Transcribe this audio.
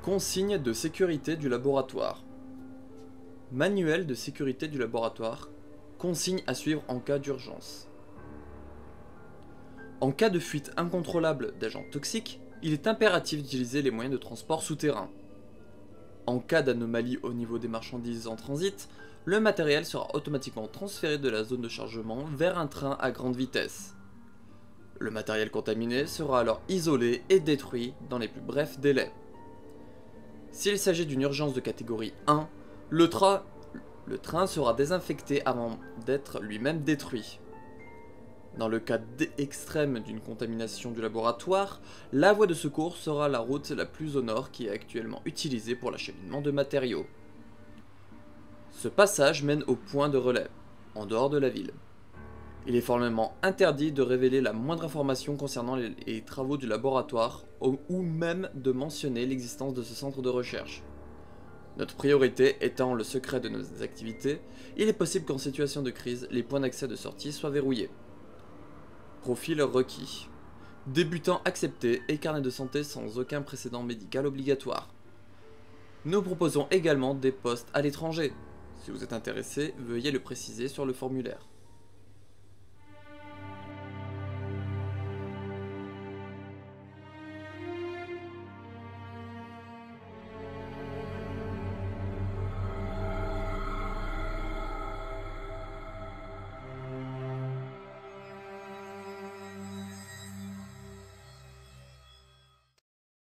Consignes de sécurité du laboratoire. Manuel de sécurité du laboratoire. Consignes à suivre en cas d'urgence. En cas de fuite incontrôlable d'agents toxiques, il est impératif d'utiliser les moyens de transport souterrains. En cas d'anomalie au niveau des marchandises en transit, le matériel sera automatiquement transféré de la zone de chargement vers un train à grande vitesse. Le matériel contaminé sera alors isolé et détruit dans les plus brefs délais. S'il s'agit d'une urgence de catégorie 1, le train sera désinfecté avant d'être lui-même détruit. Dans le cas extrême d'une contamination du laboratoire, la voie de secours sera la route la plus au nord qui est actuellement utilisée pour l'acheminement de matériaux. Ce passage mène au point de relais, en dehors de la ville. Il est formellement interdit de révéler la moindre information concernant les travaux du laboratoire ou même de mentionner l'existence de ce centre de recherche. Notre priorité étant le secret de nos activités, il est possible qu'en situation de crise, les points d'accès de sortie soient verrouillés. Profil requis. Débutant accepté et carnet de santé sans aucun précédent médical obligatoire. Nous proposons également des postes à l'étranger. Si vous êtes intéressé, veuillez le préciser sur le formulaire.